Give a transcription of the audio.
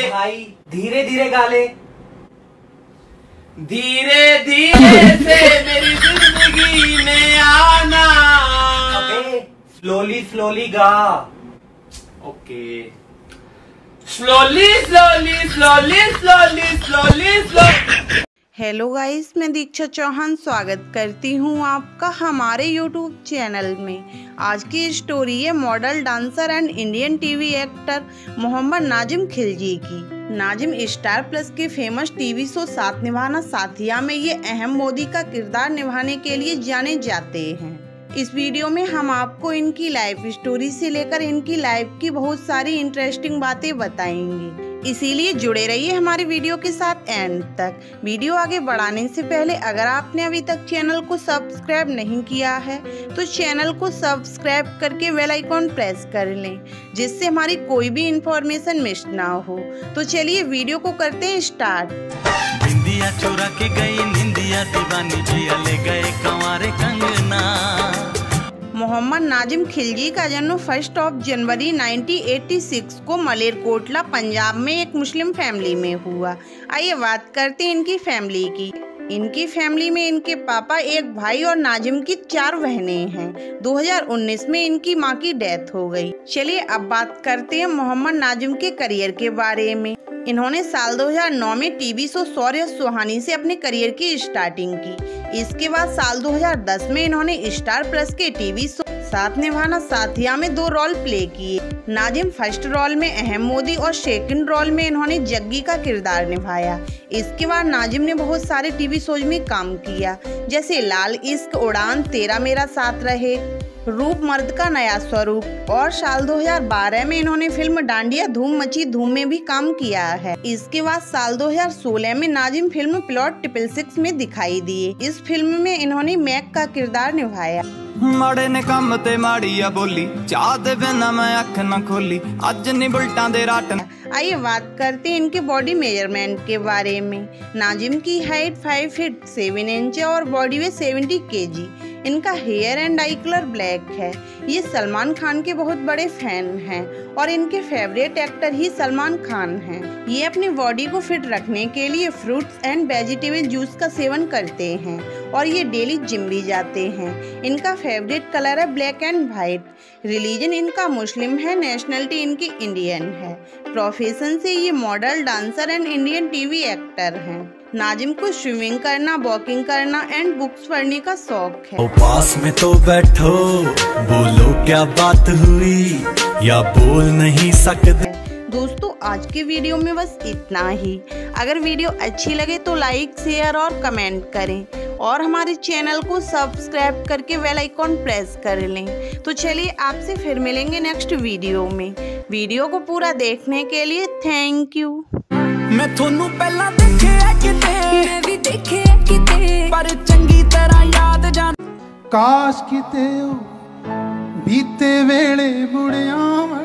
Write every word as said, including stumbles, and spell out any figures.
भाई धीरे धीरे गा ले। धीरे धीरे से मेरी जिंदगी में आना। अबे स्लोली स्लोली गा। Okay slowly slowly slowly slowly slowly slowly. Hello guys, मैं दीक्षा चौहान स्वागत करती हूँ आपका हमारे यूट्यूब चैनल में। आज की स्टोरी है model, dancer and Indian TV actor Mohammad Nazim Khilji की। नाजिम स्टार प्लस के famous TV show Saath Nibhana साथिया में ये अहम मोदी का किरदार निभाने के लिए जाने जाते हैं। इस वीडियो में हम आपको इनकी लाइफ स्टोरी से लेकर इनकी लाइफ की बहुत सारी इंटरेस्टिंग बातें बताएंगे, इसीलिए जुड़े रहिए हमारे वीडियो के साथ एंड तक। वीडियो आगे बढ़ाने से पहले अगर आपने अभी तक चैनल को सब्सक्राइब नहीं किया है तो चैनल को सब्सक्राइब करके बेल आइकॉन प्रेस कर लें, जिससे हमारी कोई भी इंफॉर्मेशन मिस ना हो। तो चलिए वीडियो को करते हैं स्टार्ट। बिंदिया चोरा के गई निंदिया दीवानी जिया ले गए कंवारे कंगना। मोहम्मद नाजिम खिलजी का जन्म फर्स्ट ऑफ जनवरी उन्नीस सौ छियासी को मलेरकोटला पंजाब में एक मुस्लिम फैमिली में हुआ। आइए बात करते हैं इनकी फैमिली की। इनकी फैमिली में इनके पापा, एक भाई और नाजिम की चार बहनें हैं। दो हज़ार उन्नीस में इनकी मां की डेथ हो गई। चलिए अब बात करते हैं मोहम्मद नाजिम के करियर के बारे में। इन्होंने साल दो हज़ार नौ में टीवी शो शौर्य सुहानी से अपने करियर की स्टार्टिंग की। इसके बाद साल दो हज़ार दस में इन्होंने स्टार प्लस के टीवी शो साथ निभाना साथिया में दो रोल प्ले किए। नाजिम फर्स्ट रोल में अहम मोदी और सेकंड रोल में इन्होंने जग्गी का किरदार निभाया। इसके बाद नाजिम ने बहुत सारे टीवी शोज में काम किया, जैसे लाल इश्क, उड़ान, तेरा मेरा साथ रहे, रूप मर्द का नया स्वरूप, और साल दो हज़ार बारह में इन्होंने फिल्म डांडिया धूम मची धूम में भी काम किया है। इसके बाद साल दो हज़ार सोलह में Nazim film plot triple six में दिखाई दिए। इस फिल्म में इन्होंने मैक का किरदार निभाया। माड़े ने काम ते माड़िया बोली, चाह दे बिना मैं अख न खोली, अज नी बुलटा दे राटन। आइए बात करते हैं इनके बॉडी मेजरमेंट के बारे में। नाजिम की height five feet seven inch और बॉडी वेट सेवेंटी केजी। इनका hair and eye colour black है। ये सलमान खान के बहुत बड़े फैन हैं और इनके फेवरेट एक्टर ही सलमान खान हैं। ये अपनी बॉडी को फिट रखने के लिए फ्रूट्स एंड वेजिटेबल जूस का सेवन करते हैं और ये डेली जिम भी जाते हैं। इनका फेवरेट कलर है ब्लैक एंड वाइट। रिलीजन इनका मुस्लिम है। नेशनलिटी इनकी इंडियन है। प्रोफेशन से ये model, dancer and Indian TV actor हैं। नाजिम को स्विमिंग करना, वॉकिंग करना एंड बुक्स पढ़ने का शौक है। ओ पास में तो बैठो, बोलो क्या बात हुई या बोल नहीं सकते। दोस्तों आज के वीडियो में बस इतना ही। अगर वीडियो अच्छी लगे तो लाइक, शेयर और कमेंट करें और हमारे चैनल को सब्सक्राइब करके बेल आइकॉन प्रेस कर लें। तो चलिए आपसे फिर मिलेंगे नेक्स्ट वीडियो में। वीडियो को पूरा देखने के लिए थैंक यू। मैं थोनू पहला देखिया किते, मैं भी देखिया किते, पर चंगी तरह याद जान। काश किते बीते वेले मुड़िया।